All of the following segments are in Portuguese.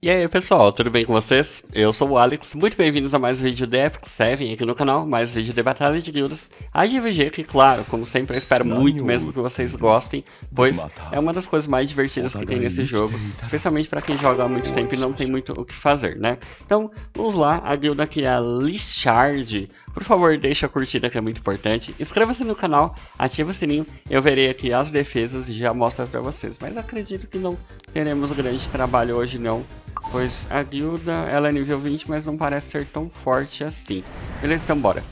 E aí pessoal, tudo bem com vocês? Eu sou o Alex, muito bem-vindos a mais um vídeo de Epic 7 aqui no canal, mais um vídeo de Batalha de Guildas AGVG, que claro, como sempre eu espero muito mesmo que vocês gostem, pois é uma das coisas mais divertidas que tem nesse jogo, especialmente para quem joga há muito tempo e não tem muito o que fazer, né? Então, vamos lá, a guilda aqui é a Lichard. Por favor, deixa a curtida que é muito importante, inscreva-se no canal, ativa o sininho, eu verei aqui as defesas e já mostro para vocês, mas acredito que não teremos grande trabalho hoje não. Pois a guilda, ela é nível 20, mas não parece ser tão forte assim. Beleza, então bora.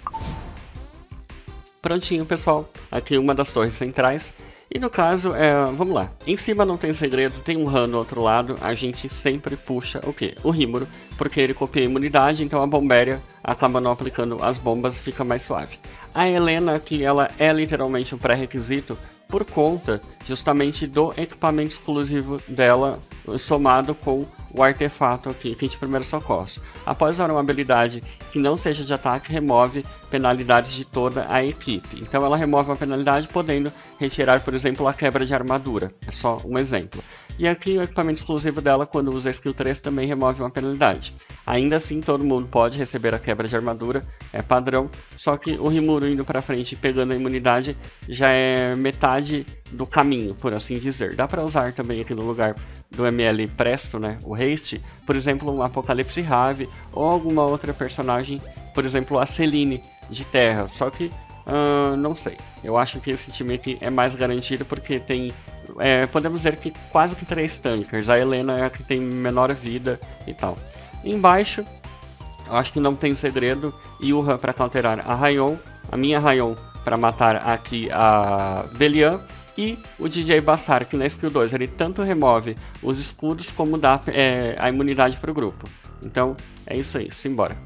Prontinho, pessoal. Aqui uma das torres centrais. E no caso, vamos lá. Em cima não tem segredo, tem um Han no outro lado. A gente sempre puxa o quê? O Rímuro, porque ele copia a imunidade, então a Bombéria acaba não aplicando as bombas e fica mais suave. A Helena, que ela é literalmente um pré-requisito, por conta justamente do equipamento exclusivo dela, somado com o artefato aqui, kit de primeiros socorros. Após usar uma habilidade que não seja de ataque, remove penalidades de toda a equipe. Então ela remove uma penalidade, podendo retirar, por exemplo, a quebra de armadura. É só um exemplo. E aqui o equipamento exclusivo dela, quando usa a skill 3, também remove uma penalidade. Ainda assim, todo mundo pode receber a quebra de armadura, é padrão. Só que o Rimuru indo pra frente e pegando a imunidade já é metade do caminho, por assim dizer. Dá pra usar também aqui no lugar do ML Presto, né, o Haste, por exemplo, um Apocalipse Rave ou alguma outra personagem, por exemplo, a Celine de Terra. Só que, não sei. Eu acho que esse time aqui é mais garantido porque tem, podemos dizer que quase que 3 tankers. A Helena é a que tem menor vida e tal. E embaixo, eu acho que não tem segredo. Yuha para counterar a Rayon, a minha Rayon para matar aqui a Belian. E o DJ Bassar, que na skill 2 ele tanto remove os escudos como dá a imunidade para o grupo. Então é isso aí, simbora.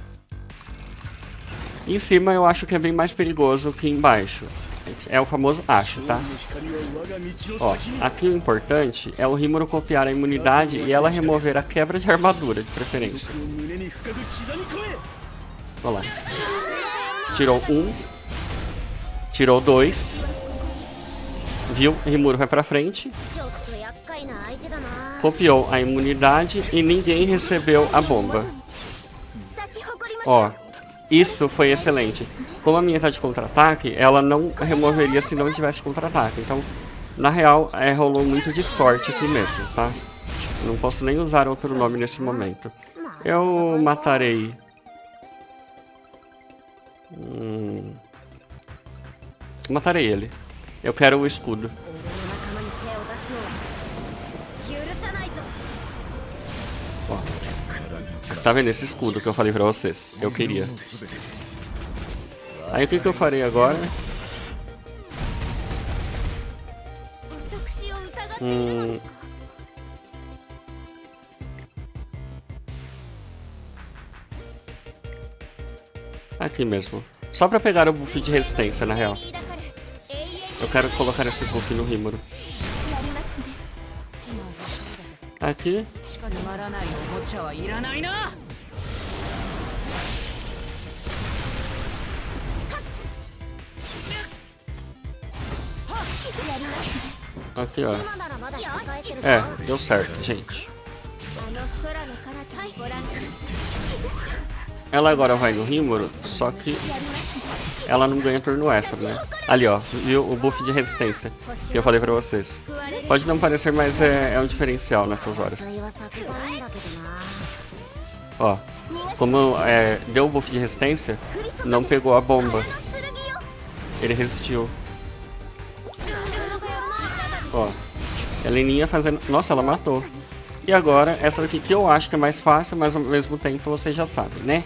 Em cima eu acho que é bem mais perigoso que embaixo. É o famoso acho, tá? Ó, aqui o importante é o Rímuro copiar a imunidade e ela remover a quebra de armadura, de preferência. Vamos lá. Tirou 1. Tirou 2. Viu? Rimuro vai pra frente. Copiou a imunidade e ninguém recebeu a bomba. Ó, isso foi excelente. Como a minha tá de contra-ataque, ela não removeria se não tivesse contra-ataque. Então, na real, rolou muito de sorte aqui mesmo, tá? Não posso nem usar outro nome nesse momento. Eu matarei... Matarei ele. Eu quero o escudo. Ó, tá vendo esse escudo que eu falei pra vocês? Eu queria. Aí o que eu farei agora? Aqui mesmo. Só pra pegar o buff de resistência, na real. Eu quero colocar esse buff no Rímuro. Aqui. Aqui, ó. Deu certo, gente. Ela agora vai no Rímuro, só que ela não ganha turno extra, né? Ali, ó, viu o buff de resistência que eu falei pra vocês. Pode não parecer, mas é um diferencial nessas horas. Ó, como deu o buff de resistência, não pegou a bomba. Ele resistiu. Ó, a Leninha fazendo... Nossa, ela matou. E agora, essa daqui que eu acho que é mais fácil, mas ao mesmo tempo vocês já sabem, né?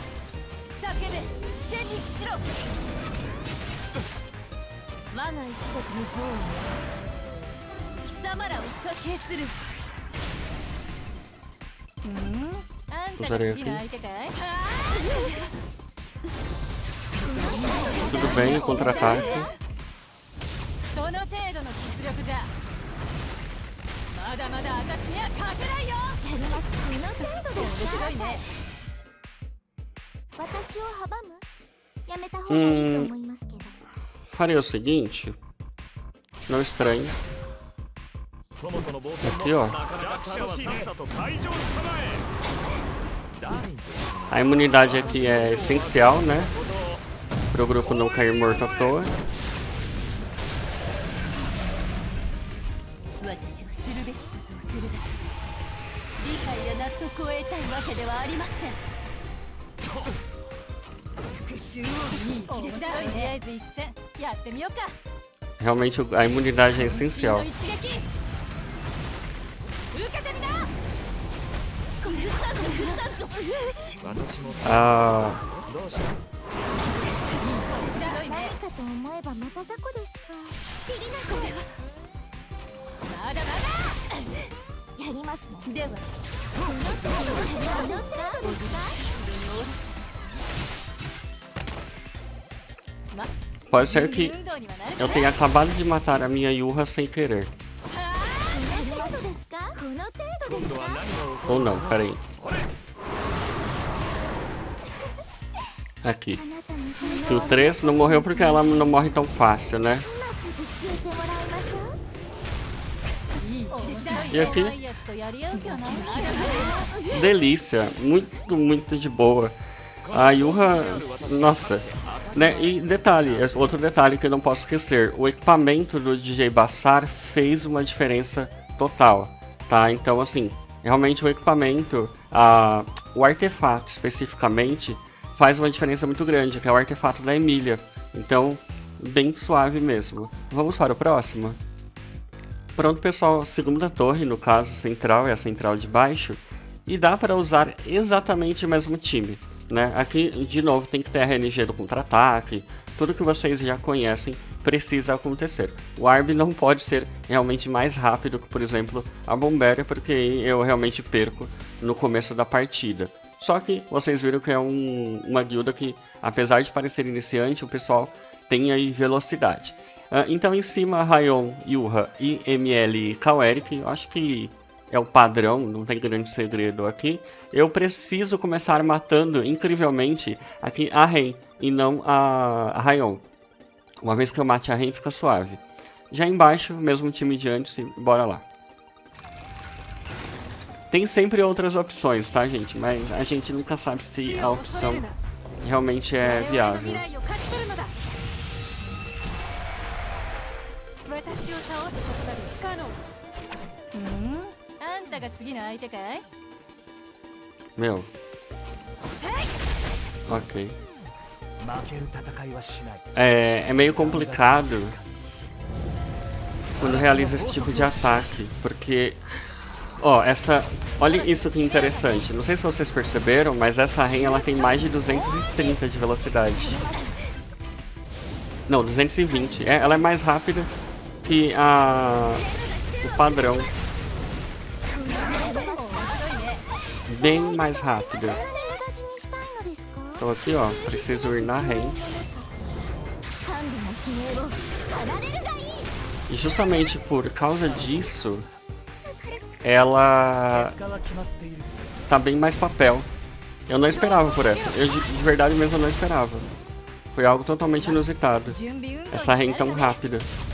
Usarei aqui. Tudo bem, contra-ataque. Farei o seguinte. Não estranho. Aqui, ó. A imunidade aqui é essencial, né? Para o grupo não cair morto à toa. Realmente a imunidade é essencial. Pode ser que eu tenha acabado de matar a minha Yuha sem querer. Ou não, peraí. Aqui. Skill 3 não morreu porque ela não morre tão fácil, né? E aqui. Delícia. Muito, muito de boa. A Yuha... Nossa. Né? E detalhe, outro detalhe que eu não posso esquecer. O equipamento do DJ Bassar fez uma diferença total. Tá? Então, assim, realmente o equipamento, o artefato especificamente, faz uma diferença muito grande, que é o artefato da Emilia. Então, bem suave mesmo. Vamos para o próximo? Pronto, pessoal, segunda torre, no caso central, é a central de baixo. E dá para usar exatamente o mesmo time, né? Aqui, de novo, tem que ter a RNG do contra-ataque. Tudo que vocês já conhecem precisa acontecer. O Arb não pode ser realmente mais rápido que, por exemplo, a Bombéria, porque eu realmente perco no começo da partida. Só que vocês viram que é uma guilda que, apesar de parecer iniciante, o pessoal tem aí velocidade. Então em cima, Rayon, Yuha e ML Kawerik, eu acho que é o padrão, não tem grande segredo aqui. Eu preciso começar matando, incrivelmente, aqui a Ren e não a Rayon. Uma vez que eu mate a Ren, fica suave. Já embaixo, mesmo time de antes, bora lá. Tem sempre outras opções, tá, gente? Mas a gente nunca sabe se a opção realmente é viável. Meu. Ok. É meio complicado quando realiza esse tipo de ataque, porque... Ó, olha isso que interessante. Não sei se vocês perceberam, mas essa Ren ela tem mais de 230 de velocidade. Não, 220. Ela é mais rápida que o padrão. Bem mais rápida. Então aqui, ó, preciso ir na Ren. E justamente por causa disso, ela tá bem mais papel. Eu não esperava por essa. Eu de verdade mesmo não esperava. Foi algo totalmente inusitado. Essa Ren tão rápida.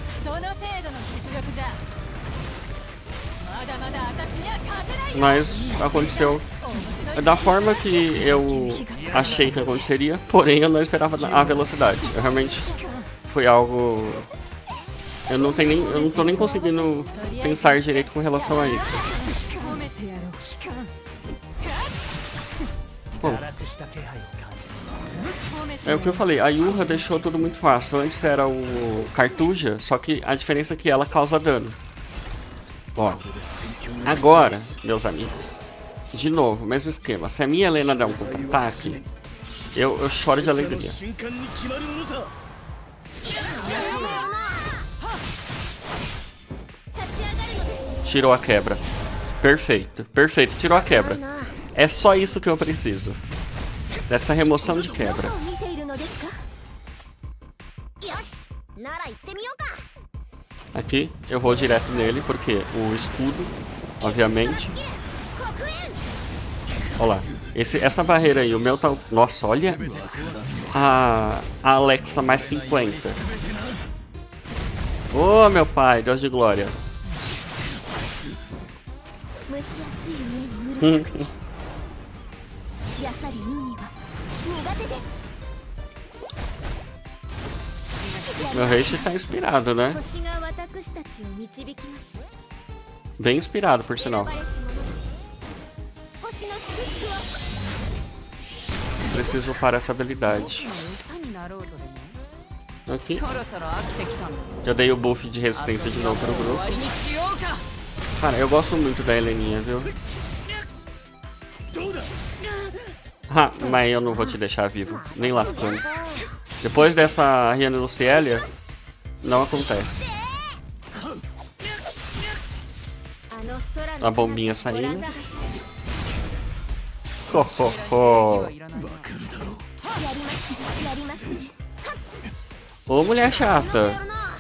Mas aconteceu da forma que eu achei que aconteceria, porém eu não esperava a velocidade. Eu realmente foi algo... Eu não tô nem conseguindo pensar direito com relação a isso. Bom, é o que eu falei, a Yuha deixou tudo muito fácil. Antes era o Cartuja, só que a diferença é que ela causa dano. Ó, agora, meus amigos, de novo, mesmo esquema. Se a minha Helena der um contra-ataque, eu choro de alegria. Tirou a quebra. Perfeito, perfeito, tirou a quebra. É só isso que eu preciso. Dessa remoção de quebra. Aqui eu vou direto nele, porque o escudo, obviamente. Olha lá. Essa barreira aí, o meu tá... Nossa, olha a Alexa mais 50. Oh, meu pai, Deus de glória. Meu Reishi tá inspirado, né? Bem inspirado, por sinal. Preciso upar essa habilidade. Aqui. Já dei o buff de resistência de novo pro grupo. Cara, eu gosto muito da Heleninha, viu? Ah, mas eu não vou te deixar vivo. Nem lascando. Depois dessa Rihanna Lucielia, não acontece. A bombinha saindo. Ho, ho, ho. Ô, mulher chata.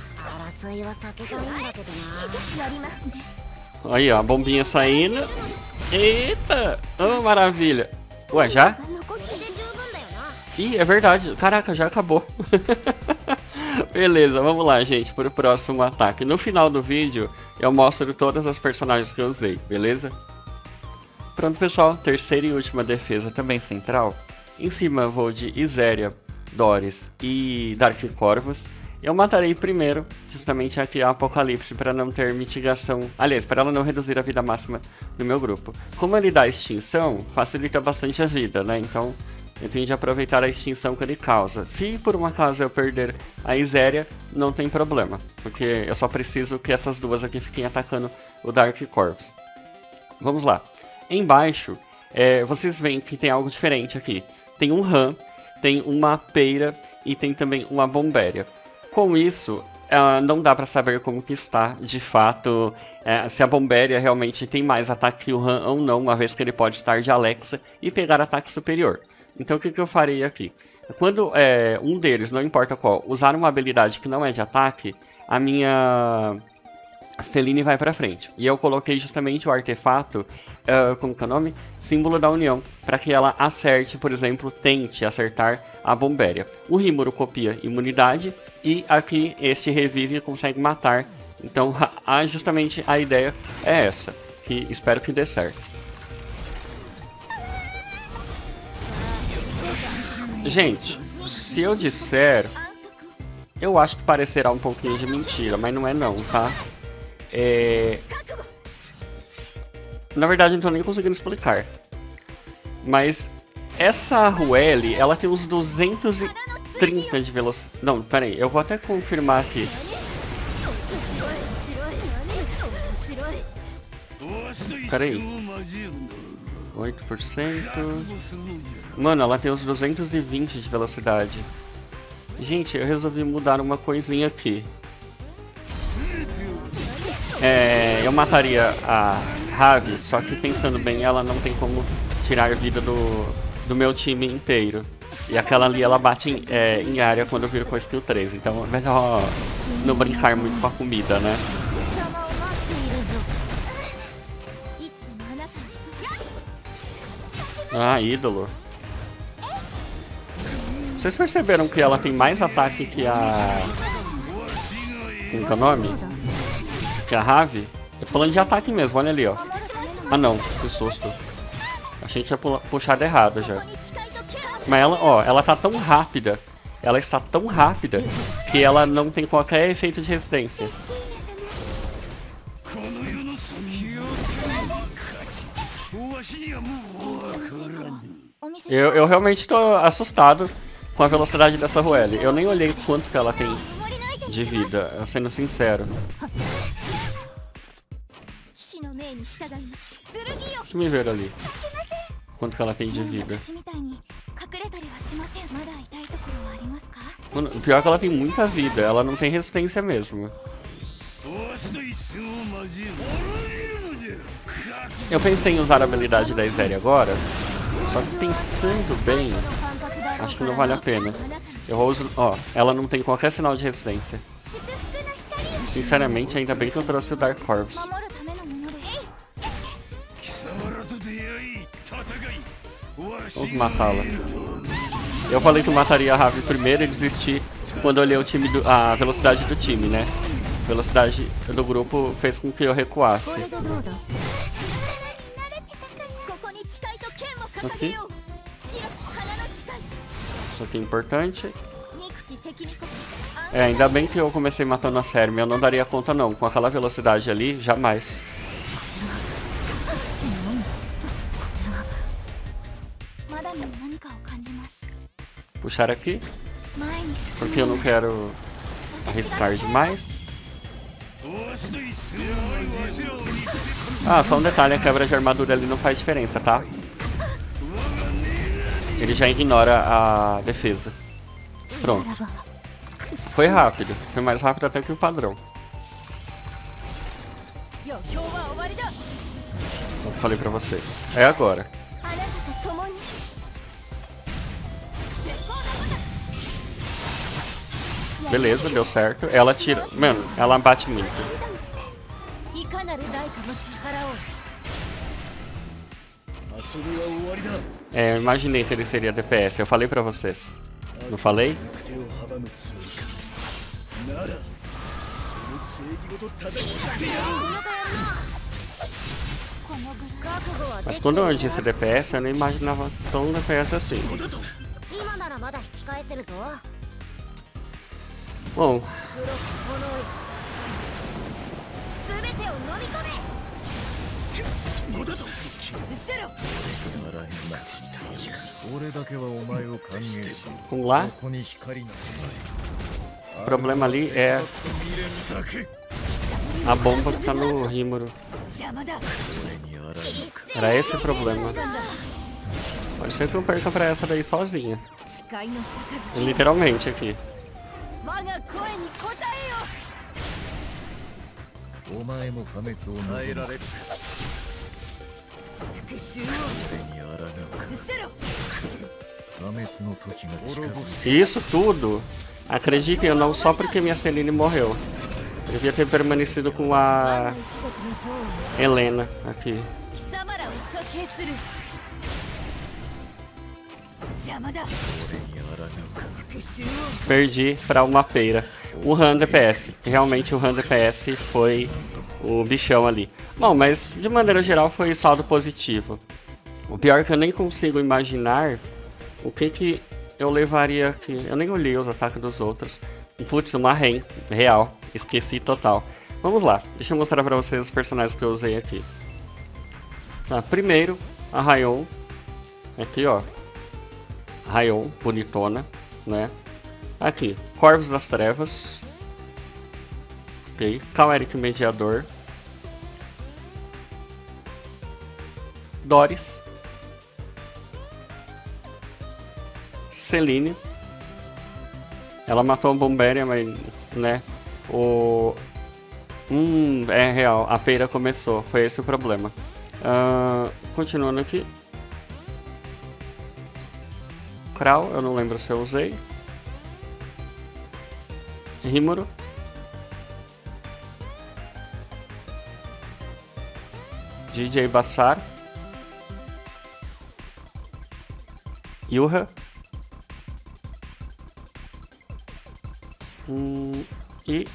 Aí, ó, a bombinha saindo. Eita! Oh, maravilha. Ué, já? Ih, é verdade. Caraca, já acabou. Beleza, vamos lá, gente, para o próximo ataque. No final do vídeo, eu mostro todas as personagens que eu usei, beleza? Pronto, pessoal. Terceira e última defesa, também central. Em cima eu vou de Iséria, Doris e Dark Corvus. Eu matarei primeiro, justamente aqui a Apocalipse, para não ter mitigação. Aliás, para ela não reduzir a vida máxima do meu grupo. Como ele dá extinção, facilita bastante a vida, né? Então eu tenho de aproveitar a extinção que ele causa. Se por um acaso eu perder a Iséria, não tem problema, porque eu só preciso que essas duas aqui fiquem atacando o Dark Corvus. Vamos lá. Embaixo, vocês veem que tem algo diferente aqui. Tem um Ram, tem uma Peira e tem também uma Bombéria. Com isso, não dá para saber como que está, de fato, se a Bombéria realmente tem mais ataque que o Ram ou não, uma vez que ele pode estar de Alexa e pegar ataque superior. Então o que eu farei aqui? Quando um deles, não importa qual, usar uma habilidade que não é de ataque, a minha Celine vai pra frente. E eu coloquei justamente o artefato, como que é o nome? Símbolo da União, para que ela acerte, por exemplo, tente acertar a Bombéria. O Rimuru copia imunidade e aqui este revive e consegue matar. Então justamente a ideia é essa, que espero que dê certo. Gente, se eu disser, eu acho que parecerá um pouquinho de mentira, mas não é não, tá? Na verdade, não tô nem conseguindo explicar. Mas essa Rueli, ela tem uns 230 de velocidade. Não, pera aí, eu vou até confirmar aqui. Pera aí. 8%. Mano, ela tem uns 220 de velocidade. Gente, eu resolvi mudar uma coisinha aqui. Eu mataria a Ravi, só que pensando bem, ela não tem como tirar vida do meu time inteiro. E aquela ali, ela bate em área quando eu viro com a skill 3, então é melhor não brincar muito com a comida, né? Ah, ídolo. Vocês perceberam que ela tem mais ataque que a... Como que é o nome? Que a Ravi? Eu tô falando de ataque mesmo, olha ali, ó. Ah não, que susto. Achei que tinha puxado errado já. Mas ela, ó, ela tá tão rápida. Ela está tão rápida que ela não tem qualquer efeito de resistência. Eu realmente tô assustado com a velocidade dessa Rueli. Eu nem olhei quanto que ela tem de vida, sendo sincero. Deixa eu me ver ali. Quanto que ela tem de vida. Mano, o pior é que ela tem muita vida, ela não tem resistência mesmo. Eu pensei em usar a habilidade da Iséria agora, só que pensando bem, acho que não vale a pena. Eu uso, ó, ela não tem qualquer sinal de resistência. Sinceramente, ainda bem que eu trouxe o Dark Corvus. Vamos matá-la. Eu falei que eu mataria a Ravi primeiro e desisti quando eu olhei a velocidade do time, né? A velocidade do grupo fez com que eu recuasse. Aqui. Isso aqui é importante. É, ainda bem que eu comecei matando a Sermi. Eu não daria conta não. Com aquela velocidade ali, jamais. Puxar aqui. Porque eu não quero arriscar demais. Ah, só um detalhe, a quebra de armadura ali não faz diferença, tá? Ele já ignora a defesa. Pronto. Foi rápido. Foi mais rápido até que o padrão. Eu falei pra vocês. É agora. Beleza, deu certo. Ela tira... Mano, ela bate muito. É, eu imaginei que ele seria DPS. Eu falei pra vocês. Não falei? Mas quando eu disse DPS, eu não imaginava tão DPS assim. Bom, vamos lá. O problema ali é a bomba que tá no Rimuru. Era esse o problema. Pode ser que eu perca pra essa daí sozinha. Literalmente aqui. E isso tudo, acreditem ou não, só porque minha Celine morreu. Eu devia ter permanecido com a Helena aqui. Perdi pra uma peira. O Han DPS. Realmente o Han DPS foi o bichão ali. Bom, mas de maneira geral foi saldo positivo. O pior é que eu nem consigo imaginar o que eu levaria aqui. Eu nem olhei os ataques dos outros. Putz, uma Ren, real. Esqueci total. Vamos lá, deixa eu mostrar pra vocês os personagens que eu usei aqui. Tá, primeiro, a Rayon. Aqui, ó. Rayon, bonitona, né? Aqui, Corvos das Trevas. Ok, Caleric Mediador. Doris. Celine. Ela matou a Bomberia, mas, né? É real, a peira começou, foi esse o problema. Continuando aqui. Krau, eu não lembro se eu usei. Rimuru. DJ Bassar. Yuha. E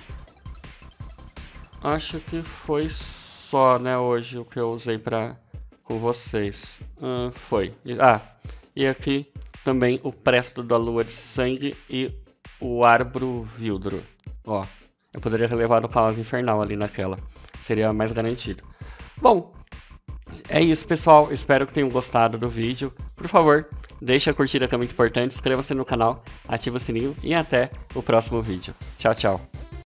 acho que foi só, né, hoje o que eu usei com vocês. Foi. E aqui também o Presto da Lua de Sangue e o Arbro Vildro. Ó, eu poderia ter levado o Palácio Infernal ali naquela. Seria mais garantido. Bom, é isso, pessoal. Espero que tenham gostado do vídeo. Por favor, deixe a curtida que é muito importante. Inscreva-se no canal, ative o sininho e até o próximo vídeo. Tchau, tchau.